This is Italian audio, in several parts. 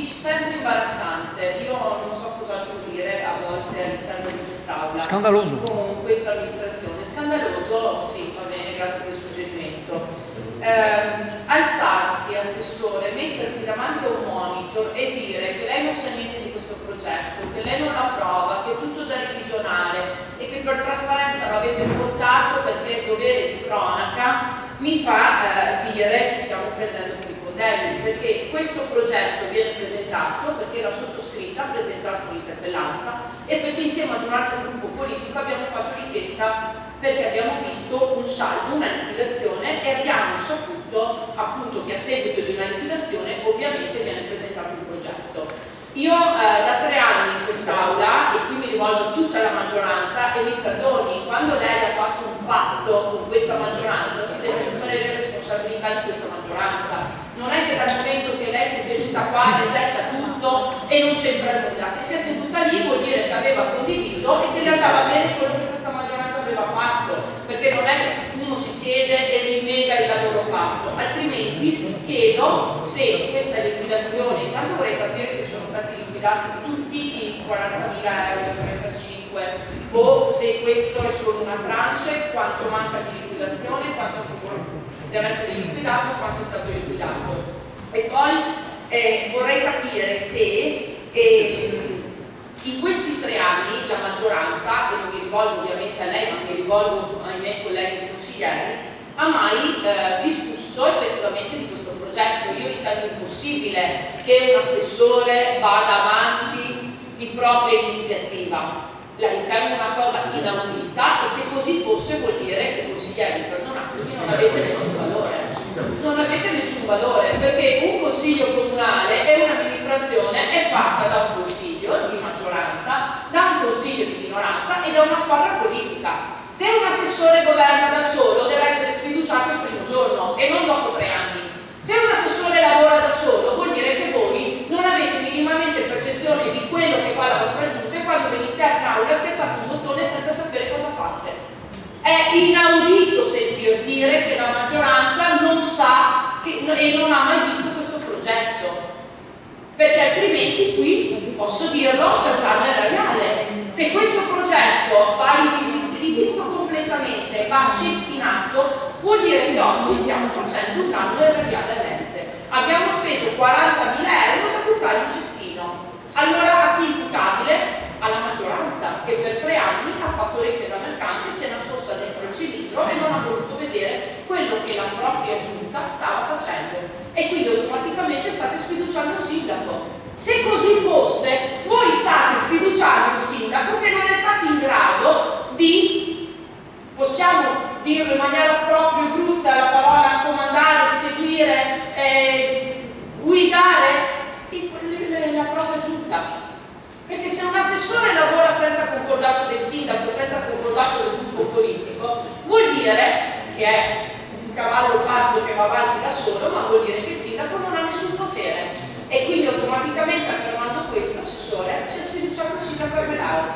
dici sempre imbarazzante. Io non so cos'altro dire a volte all'interno di quest'aula. Scandaloso. Con questa amministrazione. Scandaloso, sì, va bene, grazie del suggerimento. Alzarsi, assessore, mettersi davanti a un monitor e dire che lei non sa niente di questo progetto, che lei non l'approva, che è tutto da revisionare e che per trasparenza l'avete portato perché è dovere di cronaca, mi fa dire ci stiamo prendendo per i fondelli, perché questo progetto viene presentato perché la sottoscritta ha presentato un'interpellanza e perché insieme ad un altro gruppo politico abbiamo fatto richiesta perché abbiamo visto un saldo, una liquidazione e abbiamo saputo appunto che a seguito di una liquidazione ovviamente viene presentato un progetto. Io da 3 anni in quest'Aula, e qui mi rivolgo a tutta la maggioranza e mi perdoni, quando lei ha fatto un patto con questa maggioranza si deve assumere le responsabilità di questa maggioranza. Non è che dal momento che lei si è seduta qua resetta tutto e non c'entra nulla. Se si è seduta lì vuol dire che aveva condiviso e che le andava bene quello che questa maggioranza aveva fatto, perché non è che uno si siede e rinnega il lavoro fatto, altrimenti chiedo se questa liquidazione, intanto vorrei capire se sono stati liquidati tutti i 40.000 euro 35 o se questo è solo una tranche, quanto manca di liquidazione, quanto deve essere liquidato, quanto è stato liquidato. E poi vorrei capire se in questi 3 anni la maggioranza, e non mi rivolgo ovviamente a lei ma mi rivolgo ai miei colleghi consiglieri, ha mai discusso effettivamente di questo progetto. Io ritengo impossibile che un assessore vada avanti di propria iniziativa, la ritengo una cosa inaudita e se così fosse vuol dire che consiglieri, perdonatemi, non avete nessun valore. Non avete nessun valore perché un consiglio comunale e un'amministrazione è fatta da un consiglio di maggioranza, da un consiglio di minoranza e da una squadra politica. Se un assessore governa da solo deve essere sfiduciato il primo giorno e non dopo 3 anni. Se un assessore lavora da solo vuol dire che voi non avete minimamente percezione di quello che fa la vostra giunta e quando venite in aula schiacciate un bottone senza sapere cosa fate. È inaudito sentir dire che la maggioranza non sa e non ha mai visto questo progetto, perché altrimenti qui, posso dirlo, c'è un danno erariale. Se questo progetto va rivisto completamente, va cestinato, vuol dire che oggi stiamo facendo un danno erariale all'ente. Abbiamo speso 40.000 euro da buttare in cestino. Allora a chi imputabile? Alla maggioranza, che per 3 anni ha fatto rete da mercante, si è nascosta dentro il cilindro e non ha voluto vedere quello che la propria giunta stava facendo. E quindi automaticamente state sfiduciando il sindaco. Se così fosse, voi state sfiduciando il sindaco che non è stato in grado di, possiamo dirlo in maniera proprio brutta, la parola comandare, seguire, guidare la propria giunta. Perché se un assessore lavora senza concordato del sindaco, senza concordato del gruppo politico, vuol dire che è un cavallo pazzo che va avanti da solo, ma vuol dire che il sindaco non ha nessun potere. E quindi automaticamente affermando questo, l'assessore si è sfiduciato il sindaco Armelaro.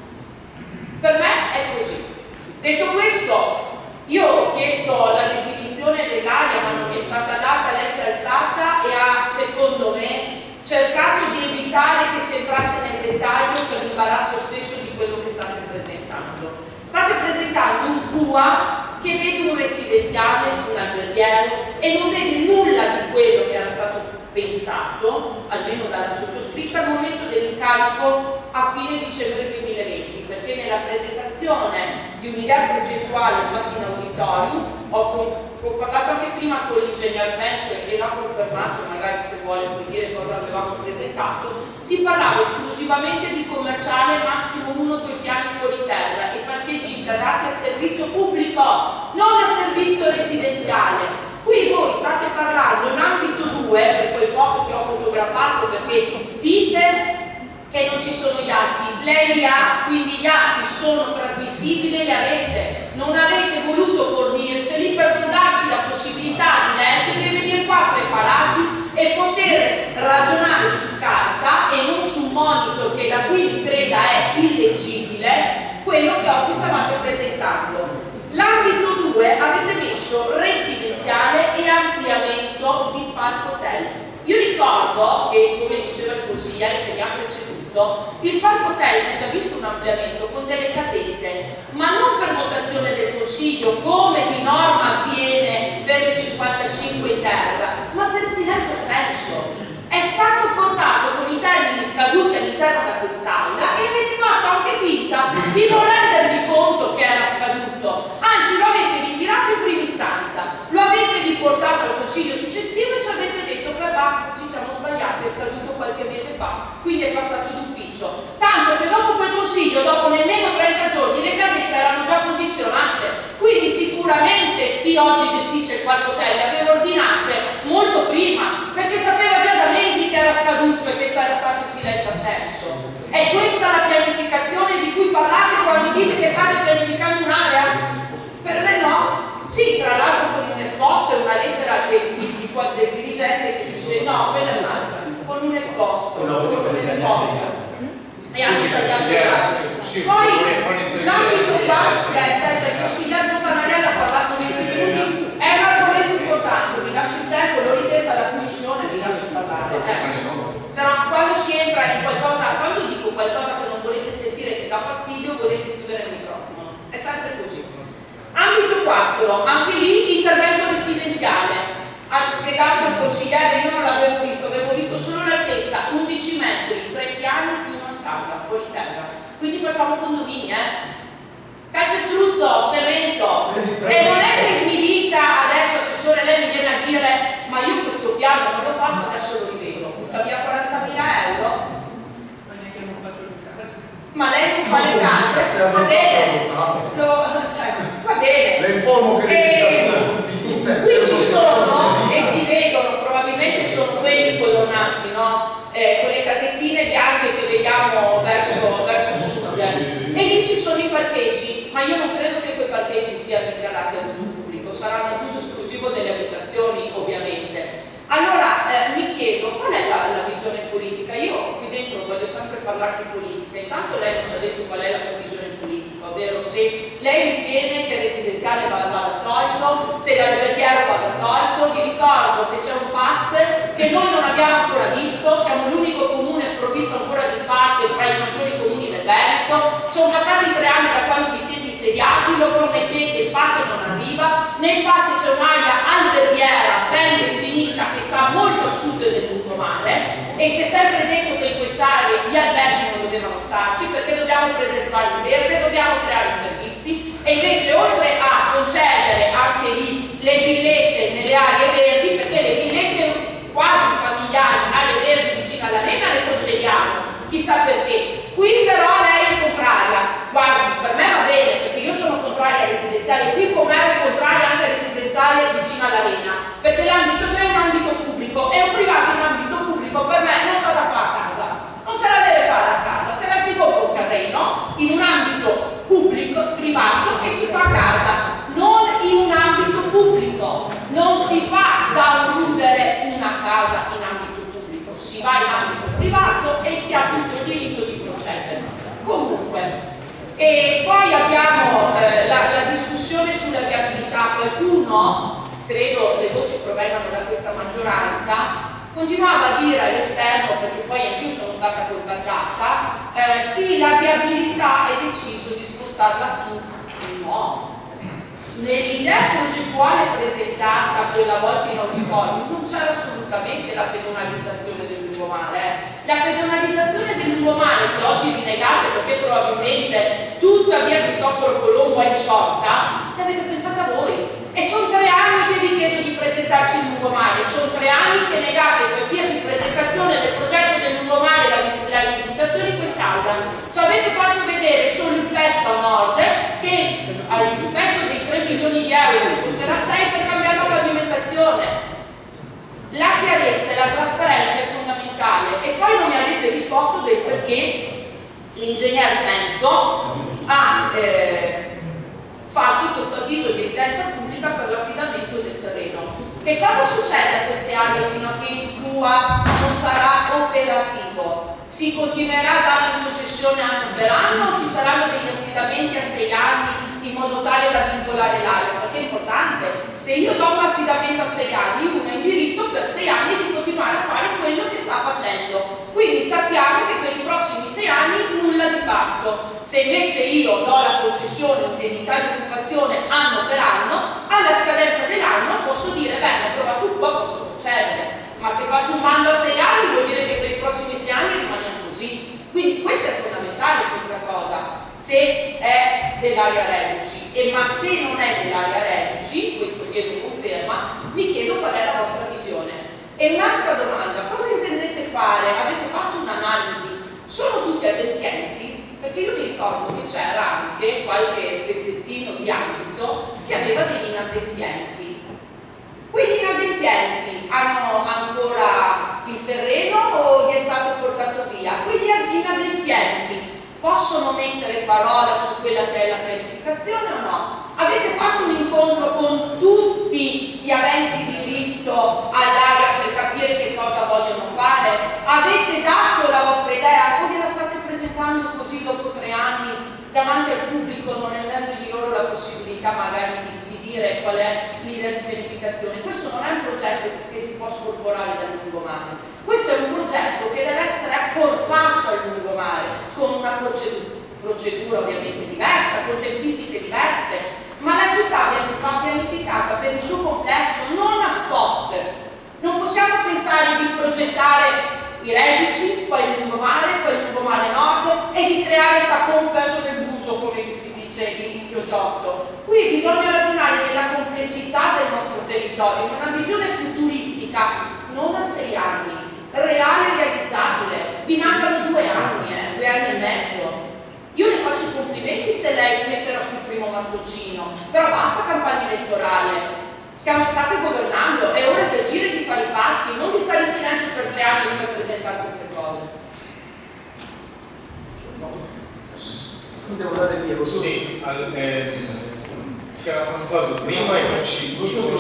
Per me è così. Detto questo, io ho chiesto la definizione dell'area, ma non mi è stata data, lei si è alzata e ha, secondo me, cercato di evitare che si entrasse nel dettaglio per l'imbarazzo stesso di quello che state presentando. State presentando un PUA che vede un residenziale, un alberghiero e non vede nulla di quello che era stato pensato, almeno dalla sottoscritta, al momento dell'incarico a fine dicembre 2020, perché nella presentazione di un'idea progettuale fatta in auditorium ho parlato anche prima con l'ingegner Penzo e l'ha confermato, magari se vuole puoi dire cosa avevamo presentato, si parlava esclusivamente di commerciale massimo 1 o 2 piani fuori terra e parcheggi integrati a servizio pubblico, non a servizio residenziale. Qui voi state parlando in ambito 2, per quel poco che ho fotografato, perché dite che non ci sono gli atti, lei li ha, quindi gli atti sono trasmissibili, li avete, non avete voluto fornirceli per non darci la possibilità di leggerli e venire qua preparati e poter ragionare su carta e non su un monitor che da qui mi creda è illeggibile quello che oggi stavate presentando. L'ambito 2 avete messo residenziale e ampliamento di parco hotel. Io ricordo ricordo che, come diceva il consigliere che mi ha preceduto, il parco hotel si è già visto un ampliamento con delle casette, ma non per votazione del consiglio, come di norma avviene per le 55 in terra, ma per silenzio assenso. È stato portato con i termini scaduti all'interno da quest'aula e avete fatto anche finta di non rendervi conto che era scaduto, anzi lo avete ritirato in prima istanza, lo avete riportato al consiglio successivo e ci avete detto per va, ci siamo sbagliati, è scaduto qualche mese fa, quindi è passato d'ufficio, tanto che dopo quel consiglio, dopo nemmeno 30 giorni, le casette erano già posizionate, quindi sicuramente chi oggi gestisce il parco hotel le aveva ordinate molto prima, perché sapeva già da mesi che era scaduto e che c'era stato il silenzio assenso. È questa la pianificazione di cui parlate quando dite che state pianificando un'area? Per me no. Sì, tra l'altro con un esposto e una lettera del dirigente che dice no, quella è un'altra, con un esposto, e anche tagliato. Poi l'ambito qua, senta, il consigliere Fontanarella ha parlato 20 minuti, è un argomento importante, mi lascio il tempo, lo ritesta la commissione, vi lascio parlare. Se no, quando si entra in qualcosa, quando dico qualcosa che non volete sentire, che dà fastidio, volete chiudere il microfono. È sempre così. Ambito 4, anche lì intervento residenziale. Ha spiegato il consigliere, io non l'avevo visto, avevo visto solo l'altezza, 11 metri, 3 piani più una sala, fuori terra. Quindi facciamo condomini, calcestruzzo, cemento. E non è che mi dica adesso, assessore, lei mi viene a dire ma io questo piano non l'ho fatto, adesso lo rivedo. Butta via 40.000 euro. Ma neanche non faccio le case. Ma lei non fa le case, va bene. Va bene. Le informo che qui ci sono e si vedono, probabilmente sono quelli colonnati, no? Quelle casettine bianche che vediamo verso sud. E lì ci sono i parcheggi, ma io non credo che quei parcheggi siano dichiarati ad uso pubblico, saranno ad uso esclusivo delle abitazioni, ovviamente. Allora mi chiedo qual è la visione politica. Io qui dentro voglio sempre parlare di politica, intanto lei non ci ha detto qual è la sua visione politica, ovvero se lei ritiene che il residenziale vada tolto, se l'alberghiero vada tolto. Vi ricordo che c'è un PAT che noi non abbiamo ancora visto, siamo l'unico comune sprovvisto ancora di PAT fra i maggiori comuni del Veneto, sono passati 3 anni da quando vi siete insediati, lo promettete, il PAT non arriva, nel PAT c'è un'area alberghiera ben definita che sta molto a sud del lungomare e si è sempre detto che in quest'area gli alberghi non dovevano starci perché dobbiamo preservare il verde, dobbiamo creare servizi e invece oltre a concedere anche lì le villette nelle aree verdi, perché le villette quadri familiari in aree verdi vicino all'arena le concediamo, chissà perché. Qui però lei è contraria. Guardi, per me va bene, perché io sono contraria al residenziale qui, come ero contraria anche al residenziale vicino all'arena, perché l'ambito non è un ambito pubblico, è un privato in ambito pubblico, per me non se la fa a casa, non se la deve fare a casa, se la si compra un terreno in un ambito pubblico, privato, e si fa a casa, non in un ambito pubblico, non si fa da alludere una casa in ambito pubblico, si va in ambito privato e si ha tutto il diritto di procedere. Comunque, e poi abbiamo la discussione sulla viabilità. Qualcuno, credo le voci provengano da questa maggioranza, continuava a dire all'esterno, perché poi anch'io sono stata contattata, sì, la viabilità è deciso di spostarla tu. No. Nell'idea progettuale presentata quella volta in auditorium non c'era assolutamente la pedonalizzazione del lungomare. La pedonalizzazione del lungomare, che oggi vi negate perché probabilmente tutta via Cristoforo Colombo è insorta, l'avete pensata voi. E sono 3 anni che vi chiedo di presentarci il lungomare, sono 3 anni che negate qualsiasi presentazione del progetto del lungomare, la visitazione in quest'aula. Ci avete fatto vedere solo il pezzo a nord che al rispetto dei 3 milioni di euro che costerà 6 per cambiare la pavimentazione. La chiarezza e la trasparenza è fondamentale e poi non mi avete risposto del perché l'ingegner Menzo ha fatto questo avviso di evidenza pubblica per l'affidamento del terreno. Che cosa succede a queste aree fino a che il CUA non sarà operativo? Si continuerà a dare in concessione anno per anno o ci saranno degli affidamenti a 6 anni in modo tale da vincolare l'area? Perché è importante, se io do un affidamento a 6 anni, uno ha il diritto per 6 anni di continuare a fare quello che sta sappiamo che per i prossimi 6 anni nulla di fatto. Se invece io do la concessione un'indennità di occupazione anno per anno, alla scadenza dell'anno posso dire bene, ho provato un po', posso procedere. Ma se faccio un bando a 6 anni vuol dire che per i prossimi 6 anni rimaniamo così. Quindi questa è fondamentale, questa cosa, se è dell'area reduci. Ma se non è dell'area reduci, questo chiedo conferma, mi chiedo qual è la vostra visione. E un'altra domanda, cosa intendete fare? Avete fatto un'analisi? Sono tutti adempienti? Perché io mi ricordo che c'era anche qualche pezzettino di ambito che aveva degli inadempienti. Quegli inadempienti hanno ancora il terreno o gli è stato portato via? Quegli inadempienti possono mettere parola su quella che è la pianificazione o no? Avete fatto un incontro con tutti gli aventi diritto all'area per capire che cosa vogliono fare? Avete dato la vostra idea o gliela state presentando così dopo 3 anni davanti al pubblico, non rendendogli loro la possibilità magari di dire qual è l'idea di pianificazione? Questo non è un progetto che si può scorporare dal lungomare, questo è un progetto che deve essere accorpato al lungomare con una procedura ovviamente diversa, con tempistiche diverse, ma la città va pianificata per il suo complesso, non a spot. Non possiamo pensare di progettare i reduci, poi il lungomare nord e di creare il tapon peso del buso, come si dice in Chioggiotto. Qui bisogna ragionare della complessità del nostro territorio, in una visione futuristica, non a 6 anni, reale e realizzabile. Vi mancano 2 anni, 2 anni e mezzo. Io le faccio i complimenti se lei metterà sul primo mattoncino, però basta campagna elettorale. State governando, è ora di agire e di fare i fatti, non di stare in silenzio per 3 anni per presentare queste cose. Devo dare via, sì, si era affrontato prima e non ci